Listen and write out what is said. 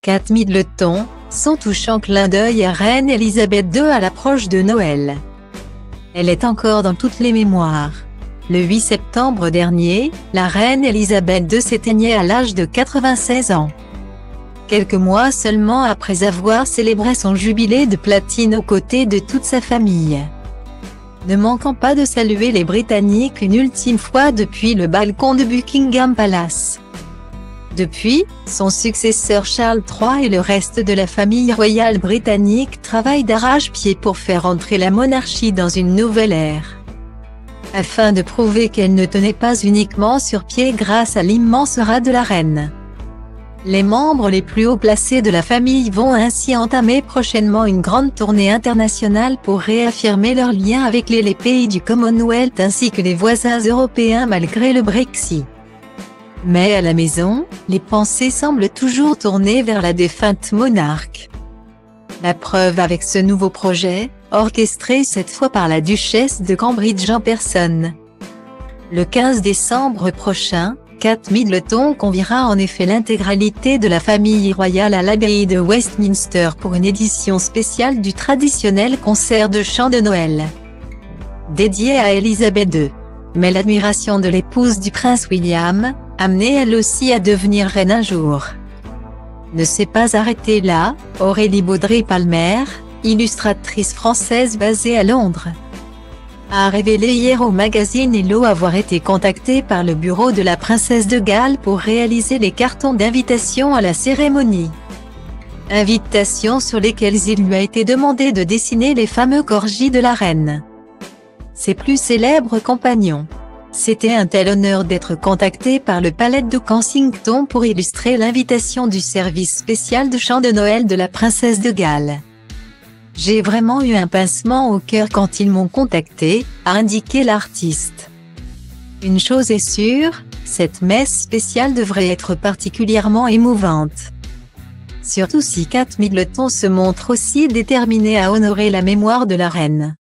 Kate Middleton, son touchant clin d'œil à Reine Elisabeth II à l'approche de Noël. Elle est encore dans toutes les mémoires. Le 8 septembre dernier, la Reine Elisabeth II s'éteignait à l'âge de 96 ans. Quelques mois seulement après avoir célébré son jubilé de platine aux côtés de toute sa famille. Ne manquant pas de saluer les Britanniques une ultime fois depuis le balcon de Buckingham Palace. Depuis, son successeur Charles III et le reste de la famille royale britannique travaillent d'arrache-pied pour faire entrer la monarchie dans une nouvelle ère. Afin de prouver qu'elle ne tenait pas uniquement sur pied grâce à l'immense aura de la reine. Les membres les plus haut placés de la famille vont ainsi entamer prochainement une grande tournée internationale pour réaffirmer leurs liens avec les pays du Commonwealth ainsi que les voisins européens malgré le Brexit. Mais à la maison, les pensées semblent toujours tourner vers la défunte monarque. La preuve avec ce nouveau projet, orchestré cette fois par la duchesse de Cambridge en personne. Le 15 décembre prochain, Kate Middleton conviera en effet l'intégralité de la famille royale à l'abbaye de Westminster pour une édition spéciale du traditionnel concert de chant de Noël. Dédié à Elisabeth II. Mais l'admiration de l'épouse du prince William, amenée elle aussi à devenir reine un jour, ne s'est pas arrêtée là. Aurélie Baudry-Palmer, illustratrice française basée à Londres, a révélé hier au magazine Hello avoir été contactée par le bureau de la princesse de Galles pour réaliser les cartons d'invitation à la cérémonie. Invitations sur lesquelles il lui a été demandé de dessiner les fameux corgis de la reine. Ses plus célèbres compagnons. C'était un tel honneur d'être contacté par le palais de Kensington pour illustrer l'invitation du service spécial de chant de Noël de la princesse de Galles. J'ai vraiment eu un pincement au cœur quand ils m'ont contacté, a indiqué l'artiste. Une chose est sûre, cette messe spéciale devrait être particulièrement émouvante. Surtout si Kate Middleton se montre aussi déterminée à honorer la mémoire de la reine.